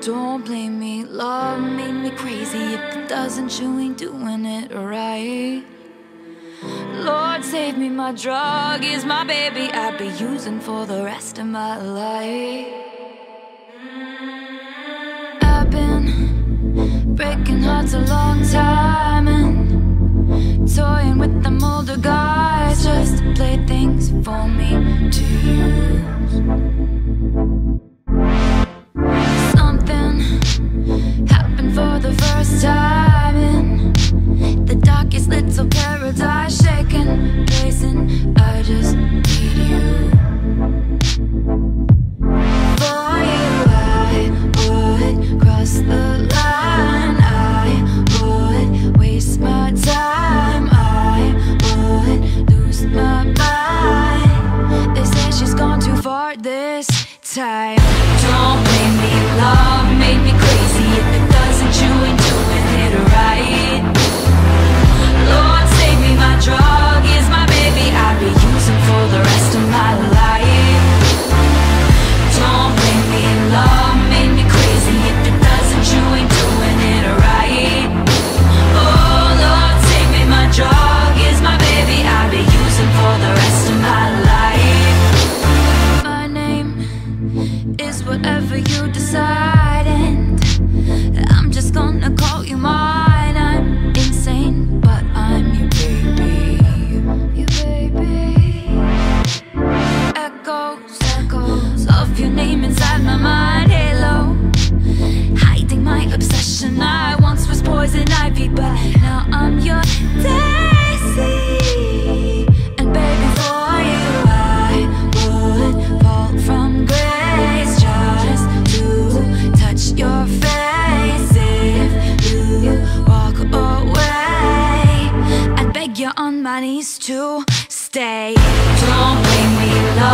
Don't blame me, love made me crazy. If it doesn't, you ain't doing it right. Lord save me, my drug is my baby. I'd be using for the rest of my life. I've been breaking hearts a long time and toying with them older guys just to play things for me to use. Something happened for the first time in the darkest little paradise, shaking, pacing. I just need you. For you I would cross the line, I would waste my time, I would lose my mind. They say she's gone too far this time. Don't blame me, love made me crazy. If it doesn't, you ain't doing it right. Lord save me, my drug is my baby. I'll be using for the rest of my life. Don't blame me, love made me crazy. If it doesn't, you ain't doing it right. Oh, Lord save me, my drug is my baby. I'll be using for the rest of my life. My name is whatever you decide, and I'm just gonna call you mine. I'm insane, but I'm your baby. Your baby. Echoes of your name inside my mind. Halo, hiding my obsession. I once was poison ivy, but now I'm your daisy. And baby, for you I would fall from grace just to touch your face. If you walk away, I'd beg you on my knees to stay. Don't blame me, love